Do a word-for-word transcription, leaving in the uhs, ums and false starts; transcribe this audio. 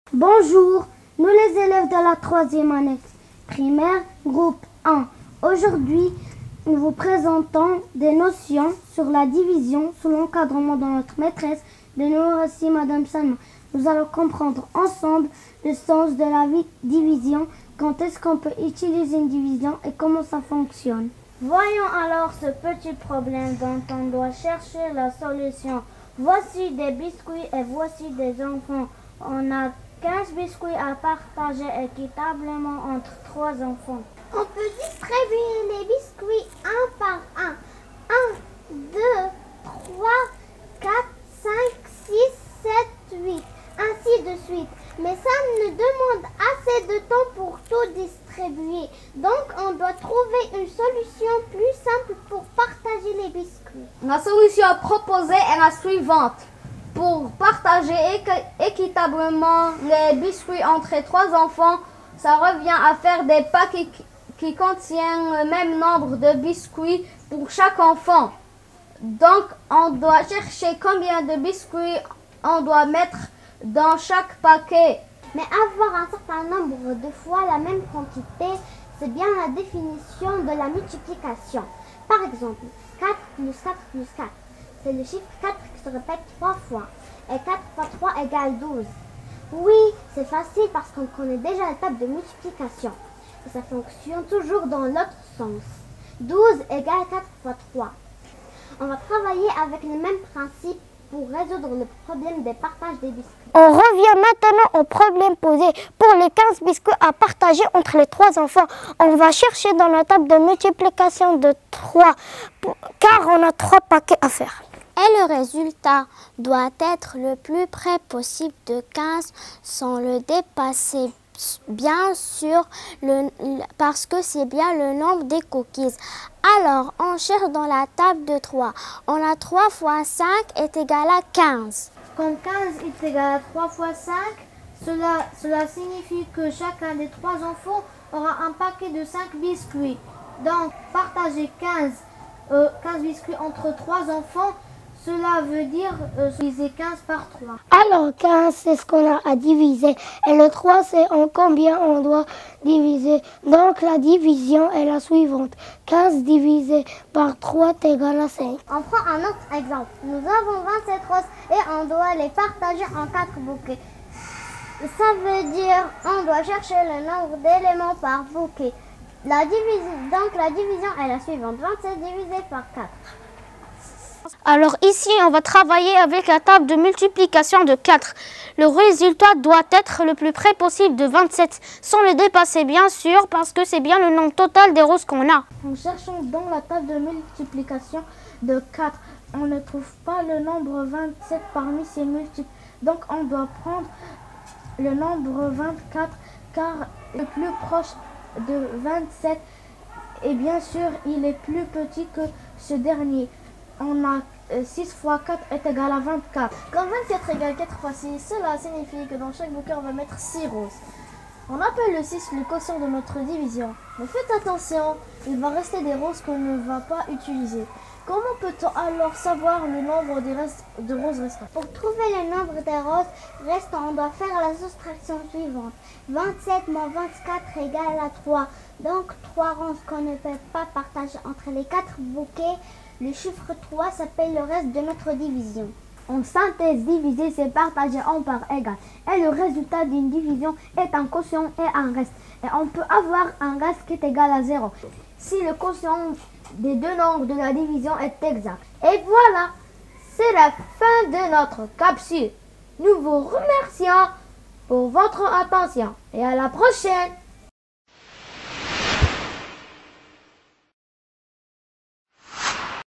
Bonjour, nous les élèves de la troisième année primaire, groupe un. Aujourd'hui, nous vous présentons des notions sur la division sous l'encadrement de notre maîtresse de numérologie, Madame Salma. Nous allons comprendre ensemble le sens de la division, quand est-ce qu'on peut utiliser une division et comment ça fonctionne. Voyons alors ce petit problème dont on doit chercher la solution. Voici des biscuits et voici des enfants. On a quinze biscuits à partager équitablement entre trois enfants. On peut distribuer les biscuits un par un. un, deux, trois, quatre, cinq, six, sept, huit. Ainsi de suite. Mais ça ne demande assez de temps pour tout distribuer. Donc on doit trouver une solution plus simple pour partager les biscuits. La solution proposée est la suivante. Pour partager équ équitablement les biscuits entre trois enfants, ça revient à faire des paquets qui contiennent le même nombre de biscuits pour chaque enfant. Donc, on doit chercher combien de biscuits on doit mettre dans chaque paquet. Mais avoir un certain nombre de fois la même quantité, c'est bien la définition de la multiplication. Par exemple, quatre plus quatre plus quatre. C'est le chiffre quatre qui se répète trois fois. Et quatre fois trois égale douze. Oui, c'est facile parce qu'on connaît déjà la table de multiplication. Et ça fonctionne toujours dans l'autre sens. douze égale quatre fois trois. On va travailler avec le même principe pour résoudre le problème des partages des biscuits. On revient maintenant au problème posé pour les quinze biscuits à partager entre les trois enfants. On va chercher dans la table de multiplication de trois, car on a trois paquets à faire. Et le résultat doit être le plus près possible de quinze sans le dépasser, bien sûr, le, parce que c'est bien le nombre des cookies. Alors, on cherche dans la table de trois. On a trois fois cinq est égal à quinze. Quand quinze est égal à trois fois cinq, cela, cela signifie que chacun des trois enfants aura un paquet de cinq biscuits. Donc, partager quinze, euh, quinze biscuits entre trois enfants, cela veut dire euh, diviser quinze par trois. Alors quinze, c'est ce qu'on a à diviser. Et le trois, c'est en combien on doit diviser. Donc la division est la suivante. quinze divisé par trois est égal à cinq. On prend un autre exemple. Nous avons vingt-sept roses et on doit les partager en quatre bouquets. Ça veut dire on doit chercher le nombre d'éléments par bouquet. La division, donc la division est la suivante. vingt-sept divisé par quatre. Alors ici, on va travailler avec la table de multiplication de quatre. Le résultat doit être le plus près possible de vingt-sept, sans le dépasser bien sûr, parce que c'est bien le nombre total des roses qu'on a. En cherchant dans la table de multiplication de quatre, on ne trouve pas le nombre vingt-sept parmi ces multiples. Donc on doit prendre le nombre vingt-quatre, car le plus proche de vingt-sept, et bien sûr, il est plus petit que ce dernier. On a euh, six fois quatre est égal à vingt-quatre. Quand vingt-quatre égale quatre fois six, cela signifie que dans chaque bouquet, on va mettre six roses. On appelle le six le quotient de notre division. Mais faites attention, il va rester des roses qu'on ne va pas utiliser. Comment peut-on alors savoir le nombre des restes de roses restants? Pour trouver le nombre des roses restants, on doit faire la soustraction suivante. vingt-sept moins vingt-quatre égale à trois. Donc trois roses qu'on ne peut pas partager entre les quatre bouquets. Le chiffre trois s'appelle le reste de notre division. En synthèse, diviser, c'est partager en parts égales. Et le résultat d'une division est un quotient et un reste. Et on peut avoir un reste qui est égal à zéro si le quotient des deux nombres de la division est exact. Et voilà, c'est la fin de notre capsule. Nous vous remercions pour votre attention et à la prochaine.